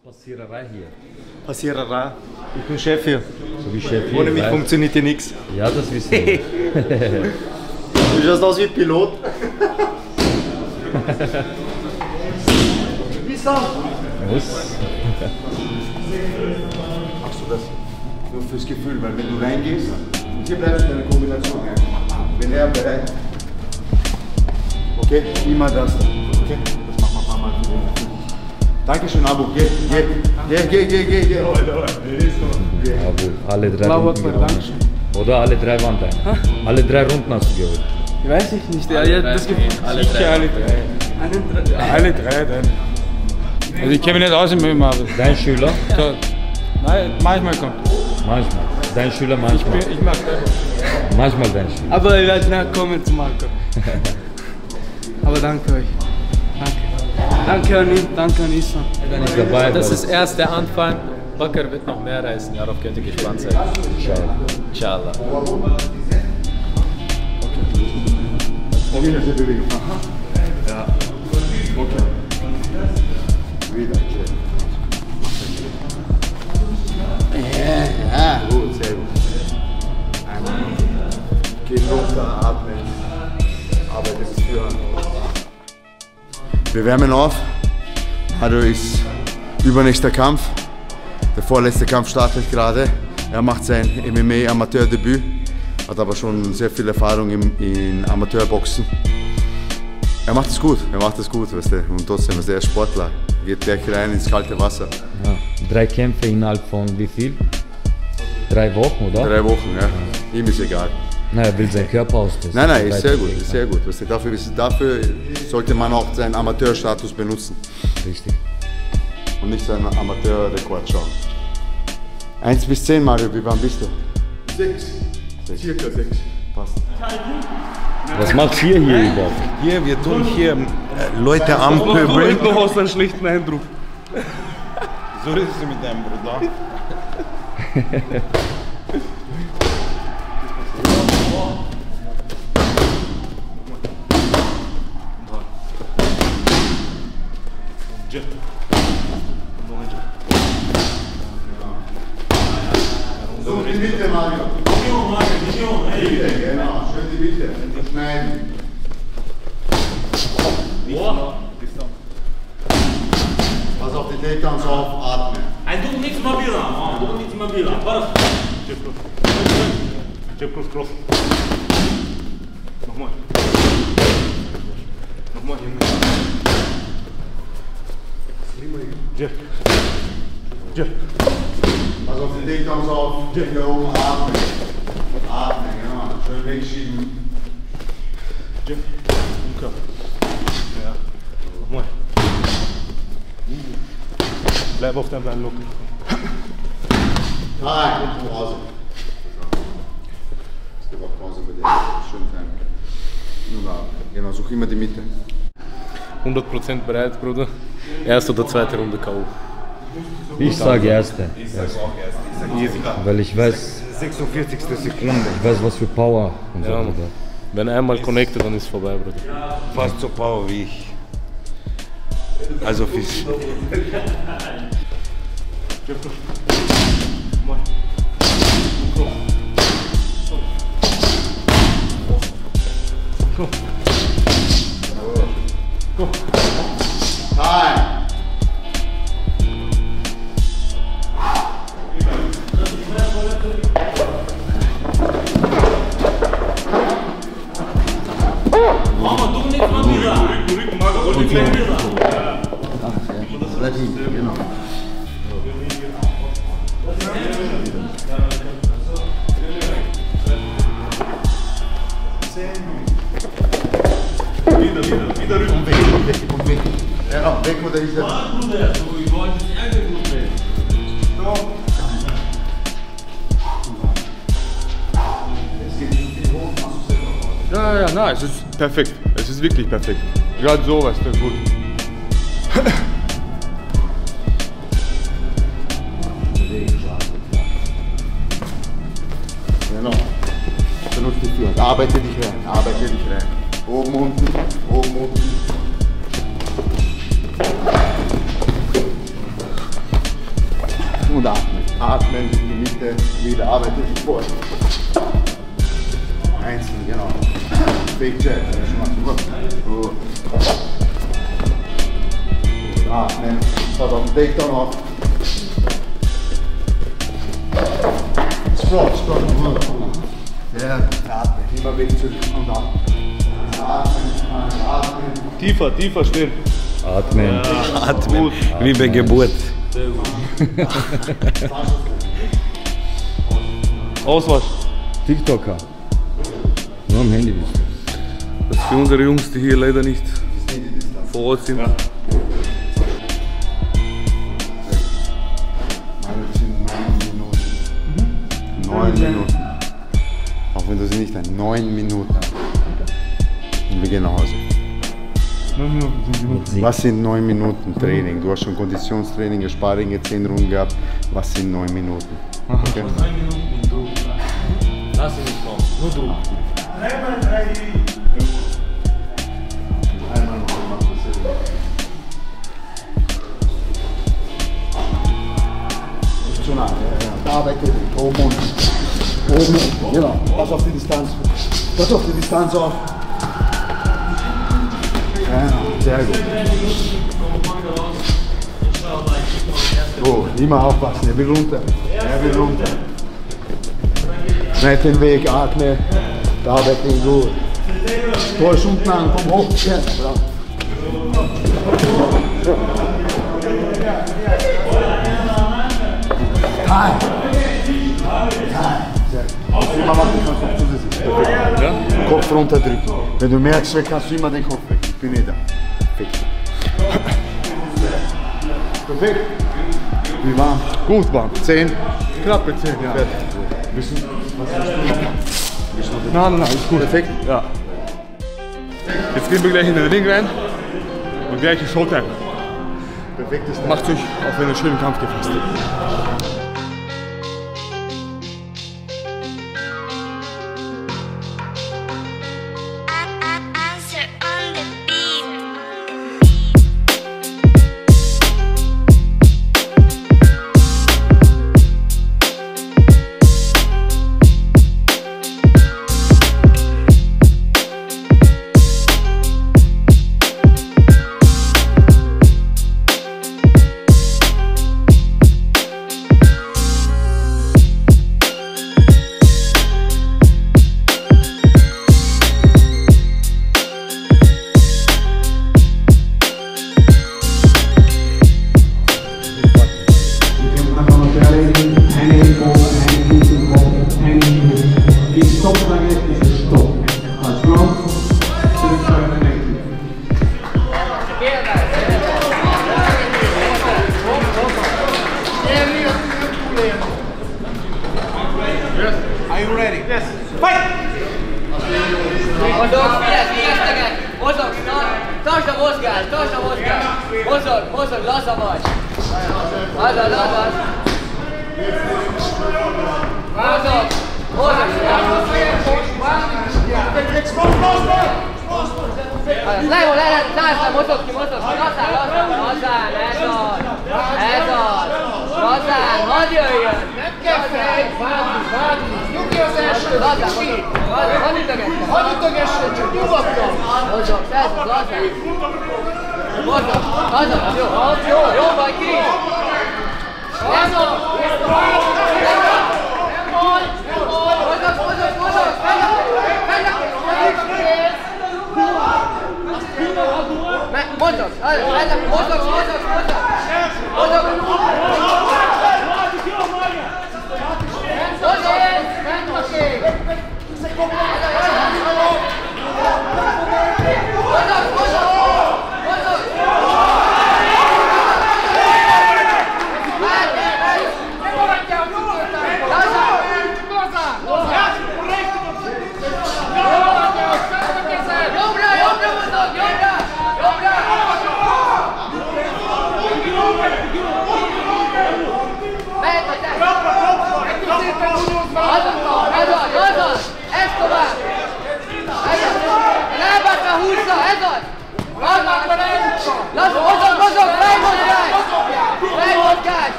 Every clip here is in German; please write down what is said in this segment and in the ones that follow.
Passiererei hier. Passiererei. Ich bin Chef hier. So wie Chef hier. Ohne mich funktioniert hier nichts. Ja, das wissen wir. Du schaust aus wie Pilot. Muss. Machst du das nur fürs Gefühl, weil wenn du reingehst, und hier bleibst du in der Kombination. Wenn er bereit. Okay, immer das. Okay, das machen wir ein paar Mal für den. Dankeschön, Abu. Geh. Abu, alle 3 Runden gewonnen. Oder alle 3 waren deine. Alle 3 Runden hast du geholt. Weiß ich nicht. Ja, das gibt sicher alle 3. Alle 3 dann. Also ich kenne mich nicht aus mit dem Marvel. Dein Schüler? So. Nein, manchmal kommt. Manchmal. Dein Schüler manchmal. Ich mag das. Manchmal dein Schüler. Aber ich werde nachkommen zu Marco. Aber danke euch. Danke. Danke an ihn, danke an Islam. Ist dabei, Das ist erst der Anfang. Bakar wird noch mehr reißen, darauf könnt ihr gespannt sein. Inshallah. Ja. Okay. Wieder. Ja. Gut, sehr gut. Geht runter, atmen. Arbeitet es führen. Wir wärmen auf. Mario ist übernächster Kampf. Der vorletzte Kampf startet gerade. Er macht sein MMA-Amateurdebüt. Hat aber schon sehr viel Erfahrung in Amateurboxen. Er macht es gut, weißt du. Und trotzdem ist er Sportler. Geht gleich rein ins kalte Wasser. Ja. 3 Kämpfe innerhalb von wie viel? 3 Wochen, oder? 3 Wochen, ja. Ihm ist egal. Nein, er will seinen Körper austesten. Nein, ist sehr gut, ist sehr gut. Weißt du, dafür sollte man auch seinen Amateurstatus benutzen. Richtig. Und nicht seinen Amateurrekord schauen. 1 bis 10, Mario, wie warm bist du? 6. Circa 6. Passt. Was macht hier überhaupt? Hier, wir tun hier Leute anpöbeln. Du hast einen schlechten Eindruck. So ist es mit deinem Bruder. So in die Mitte, Mario. Mitte, genau. Schön die Mitte. Schneiden. Pass auf die Takedowns auf, atmen. عندهم ميكس مابيلا عندهم ميكس مابيلا برا Jab cross, cross. Nochmal. Nochmal, Junge. Jab. Jab. Pass auf die Takedowns auf. Finger oben, atmen. Atmen, genau. Schön wegschieben. Jab. Umkörper. Ja. Nochmal. Bleib auf deinem Bein locker. Nein, und Pause. Es gibt auch Pause bei dir. Schön klein. Nur atmen. Genau, such immer die Mitte. 100% bereit, Bruder. Erste oder zweite Runde K.O. Ich sage erste. Easy. Weil ich weiß, 46. Sekunde. ich weiß was für Power und so. Ja, Bruder. Wenn einmal connected, dann ist es vorbei, Bruder. Fast so power wie ich. Also Fisch. Time. ماما دوم ميكس مابيلا Bleib hin, genau. Komm weg. Ja, weg oder ist er? Ja, nein, es ist perfekt. Es ist wirklich perfekt. Gerade so, weißt du, gut. Genau. Benutze die Führung. Arbeite dich rein. Oben, unten, oben, unten. und atmen. Atmen, in die Mitte, wieder arbeiten vor. Einzeln, genau. Fake Jab, gut. Atmen, pass auf den Takedown auf. Squat, sehr gut, atmen, immer weg zurück und atmen. Atmen. Tiefer, tiefer, still. Atmen. Ja, atmen. Wie bei Geburt. Auswasch. TikToker. Nur am Handy bist du. Das ist für unsere Jungs, die hier leider nicht vor Ort sind. Das sind 9 Minuten. 9 Minuten. Auch wenn du sie nicht hast. 9 Minuten. Und wir gehen nach Hause. 9 Minuten sind die. Was sind 9 Minuten Training? Du hast schon Konditionstraining, Sparring, 10 Runden gehabt. Was sind 9 Minuten? Okay. 9 Minuten mit Druck. Lass ihn nicht kommen, nur Druck. Einmal noch, mach dasselbe. Nicht zu nah, ja. Arbeite oben und oben. Genau. Pass auf die Distanz. Pass auf die Distanz auf. Ja, sehr gut. So, immer aufpassen, er will runter. Er will runter. Schneid den Weg, atme. Da arbeite ich gut. Tor ist unten an, komm hoch. Ja, bravo. Hi. Immer machen, kannst du zusätzlich. Ja? Kopf runterdrücken. Wenn du merkst, kannst du immer den Kopf weg. Ich bin nicht da. Perfekt. Perfekt. Wie warm? Gut warm. 10. Knappe 10, ja. Fertig. Bisschen. Nein, ist gut. Perfekt. Ja. Jetzt gehen wir gleich in den Ring rein und gleich ist Showtime. Perfektes Tag. Macht euch auf einen schönen Kampf gefasst. Mozog, laza vagy! Azaz! Mozog! Lejó, lászló, mozog ki, lazán, ez az! Lazán, hadd jöjjön! Nem kell várni! Nyugi az első, lazán, hadd ütögessen, csak nyugodtan! Mozog, ez az, lazán! Mozog, azaz, jó vagy, Kris! Ez az! Mozog!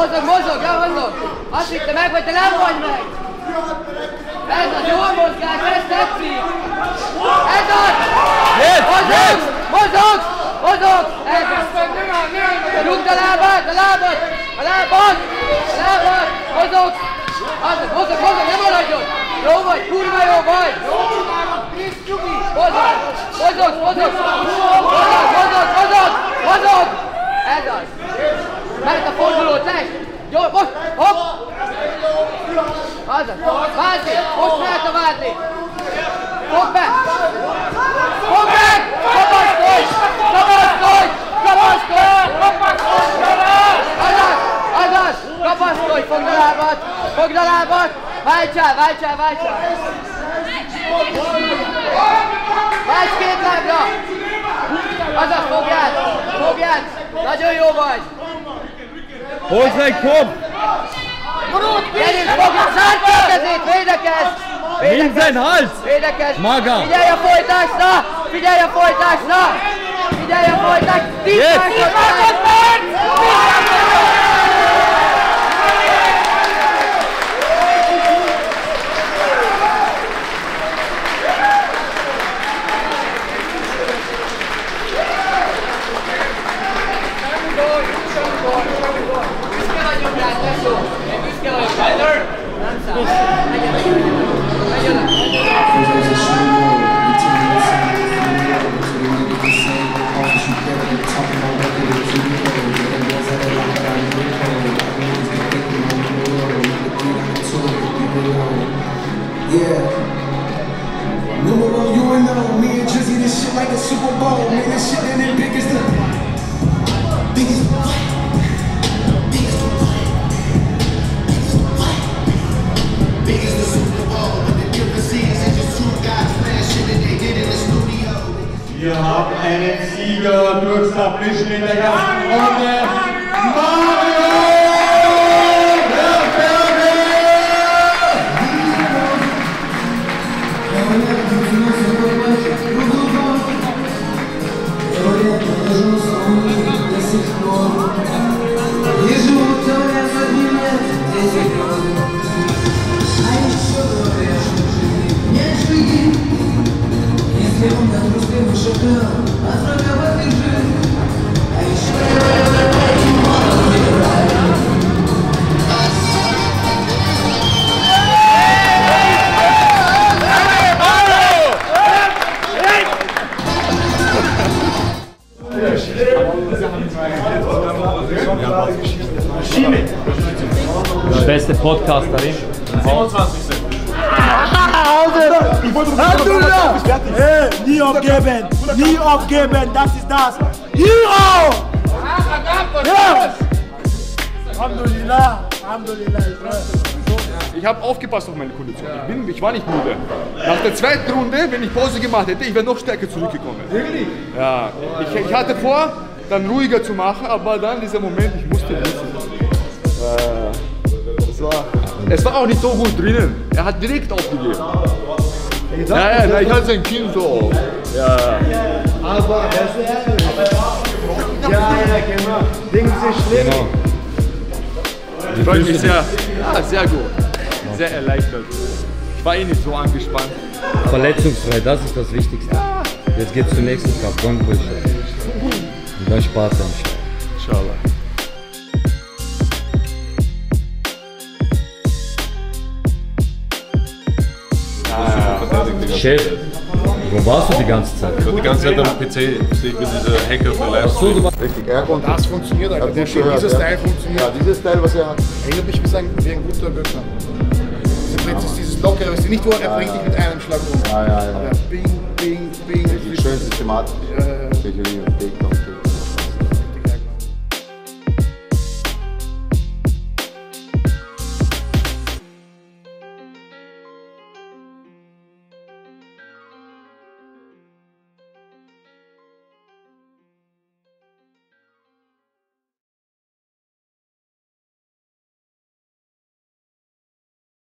mozog, ja, mozog. Azt hitte meg, hogy te nem vagy meg. Ez az, jól mozgás, ez tetszik. Ez az! Mozog! Mozog! Mozog! Ez az! Rúgd a lábad! A lábad! A lábad! A lábad! Mozog! Mozog, mozog, ne maradjon! Jó vagy, kurva jó vagy! Mozog! Mozog, mozog! Mozog, mozog, mozog! Mozog! Ez az! Mert a forduló test! Gyors, most! Hopp! Az az! Vádli! Most mehet a vádli! Fogd be! Fogd meg! Kapaszkodj! Kapaszkodj! Kapaszkodj! Azaz! Azaz! Kapaszkodj! Fogd a lábat! Fogd a lábat! Váltsál! Váltsál! Váltsál! Válts két lábra! Azaz! Fogját! Fogját! Nagyon jó vagy! Hozd meg, Kob! Gyerünk, fogja! Zárd ki a kezét! Védekezz! Minden hals! Védekezz! Maga! Figyelj a folytásra! Figyelj a folytásra! Figyelj a folytásra! 10 másodperc! Büszke vagyok rád, tesó! Én büszke vagyok rád! Nem számít! Megyenek! Yeah. Number one, you and know me and Drizzy, this shit like a Super Bowl. Man, this shit ain't as big as the biggest what? Biggest what? Biggest what? Biggest the Super Bowl. But the difference is it's just two guys playing shit that they did in the studio. Wir haben einen Sieger durch Submission in der ganzen Runde. Mario! Beste Podcasterin. 27. Nie aufgeben! Nie aufgeben! Das ist das! Hero! Ja! Alhamdulillah! Alhamdulillah! Ich habe aufgepasst auf meine Kondition. Ich war nicht müde. Nach der zweiten Runde, wenn ich Pause gemacht hätte, ich wäre noch stärker zurückgekommen. Wirklich? Ja. Ich hatte vor, dann ruhiger zu machen, aber dann dieser Moment, ich musste wissen. Es war auch nicht so gut drinnen. Er hat direkt aufgegeben. Ja, ich hatte sein Kinn so. Ja. Aber ja, genau. Ding ist schlimm. Genau. Ich freue mich sehr. Ja, sehr gut. Sehr erleichtert. Ich war eh nicht so angespannt. Verletzungsfrei, das ist das Wichtigste. Jetzt geht's zum nächsten Kampf, Gongpush. Und dann Spaß am Start. Inshallah. Chef, wo warst du die ganze Zeit? Die ganze Zeit am PC, sehe ich mit dieser Hacker für Live. Richtig, er konnte. Das funktioniert, Alter. Der dieser Style funktioniert. Ja, dieses Style, was er hat. Erinnert mich wie ein guter Böckner. Das ist dieses Lockere, was nicht nur, er bringt dich mit einem Schlag um. Ja. Aber Bing, Bing, Bing. Die schön systematisch. Sicherlich und Gegner.